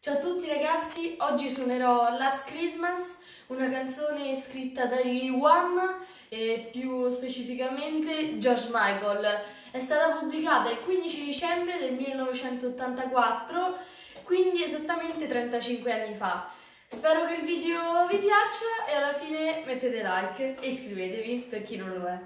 Ciao a tutti ragazzi, oggi suonerò Last Christmas, una canzone scritta dagli Wham e più specificamente George Michael. È stata pubblicata il 15 dicembre del 1984, quindi esattamente 35 anni fa. Spero che il video vi piaccia e alla fine mettete like e iscrivetevi per chi non lo è.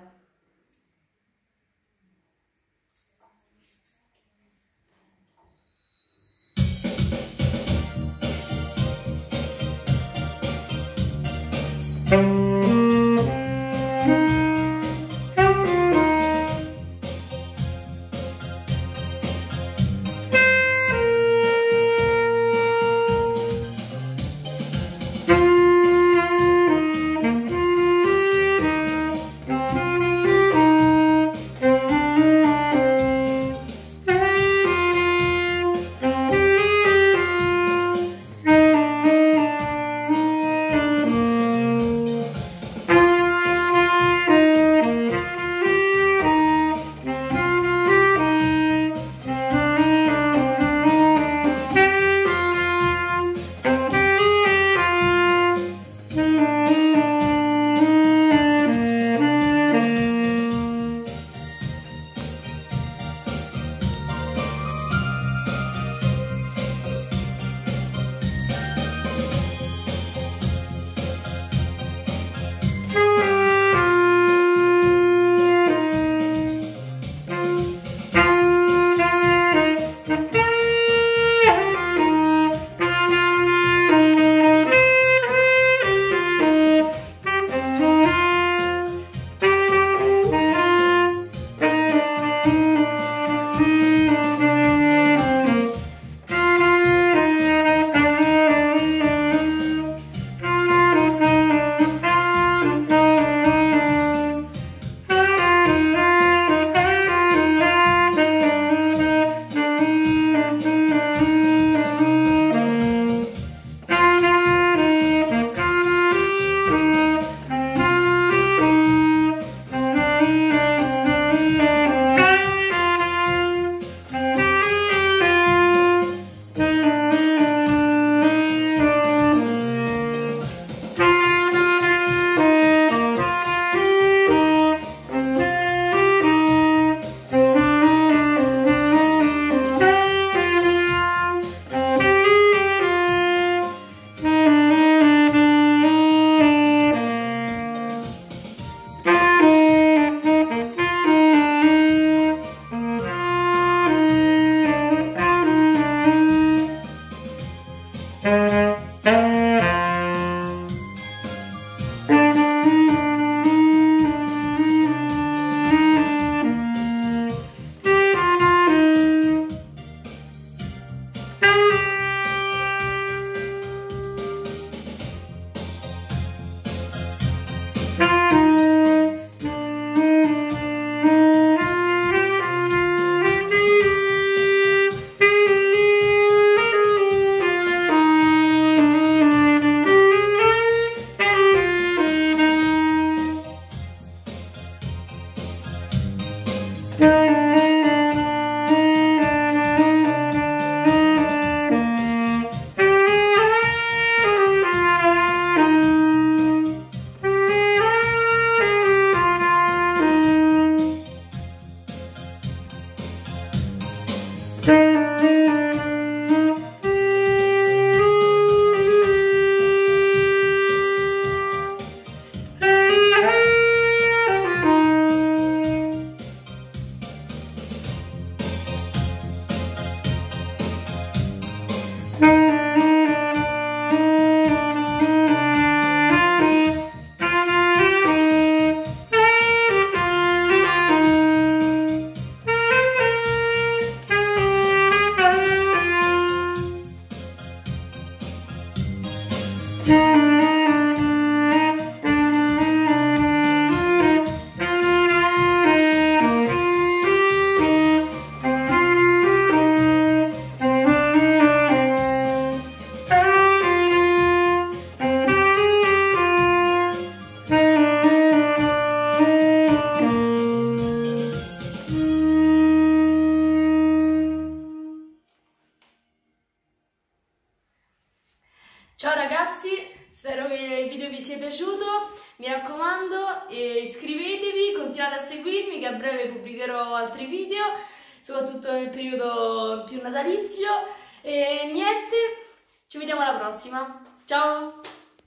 Ciao ragazzi, spero che il video vi sia piaciuto, mi raccomando iscrivetevi, continuate a seguirmi che a breve pubblicherò altri video, soprattutto nel periodo più natalizio e niente, ci vediamo alla prossima, ciao!